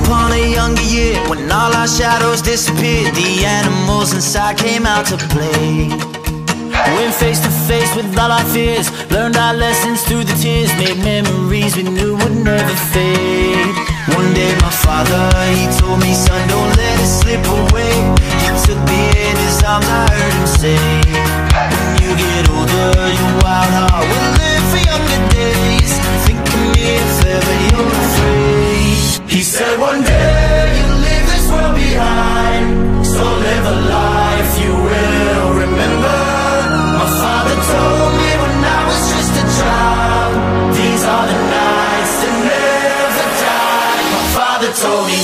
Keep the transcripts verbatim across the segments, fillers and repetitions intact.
upon a younger year, when all our shadows disappeared, the animals inside came out to play. Went face to face with all our fears, learned our lessons through the tears, made memories we knew would never fade. One day my father, he told me, son, don't let it slip away. He took me in his arms, I heard him say, when you get older, your wild heart will live for younger days. Think of me if ever you're afraid. He said one day you'll leave this world behind, so live a life you will remember. My father told me when I was just a child, these are the nights that never die. My father told me.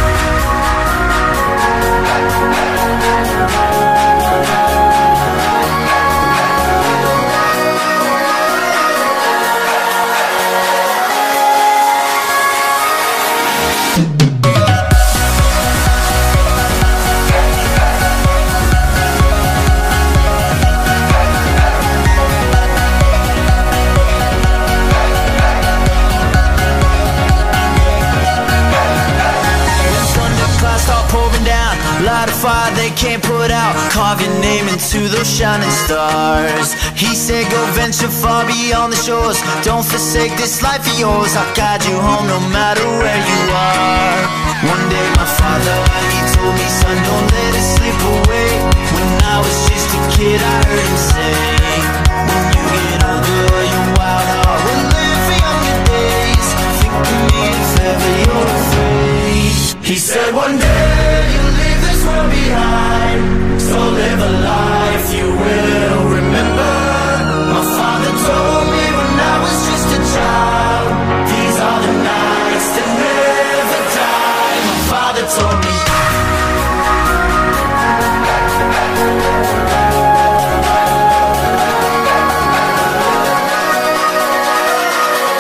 Light a fire they can't put out, carve your name into those shining stars. He said go venture far beyond the shores, don't forsake this life of yours. I'll guide you home no matter where you are. One day my father, he told me, son, don't let it slip away. When I was just a kid I heard him say, when you get older your wild heart will live for younger days. Think of me if ever you're afraid. He said one day you'll leave this world behind, so live a life you will remember. My father told me when I was just a child, these are the nights that never die. My father told me.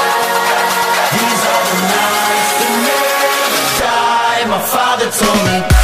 These are the nights that never die. My father told me.